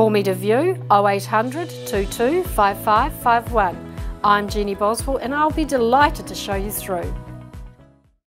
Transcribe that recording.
Call me to view 0800 22 5551. I'm Jeannie Boswell and I'll be delighted to show you through.